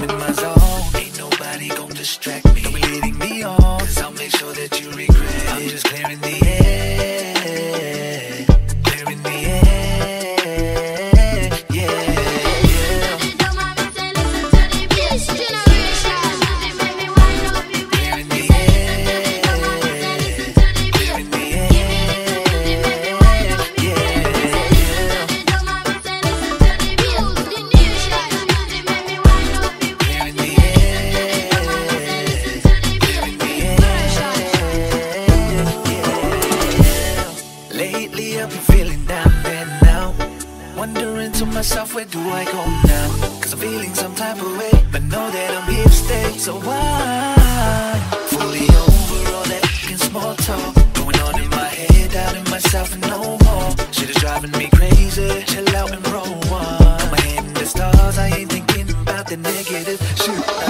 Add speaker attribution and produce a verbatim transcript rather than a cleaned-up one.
Speaker 1: I'm in my zone. Ain't nobody gon' distract me. Don't be leading me on, cause I'll make sure that you regret it. I'm just clearing the air, clearing the air, yeah, yeah. Clearing the air, clearing the air, lately I've been feeling down and out, wondering to myself, where do I go now? Cause I'm feeling some type of way, but know that I'm here to stay. So I'm fully over all that fucking small talk going on in my head, out in myself and no more. Shit is driving me crazy, chill out and roll one. Put my head in the stars, I ain't thinking about the negative shit.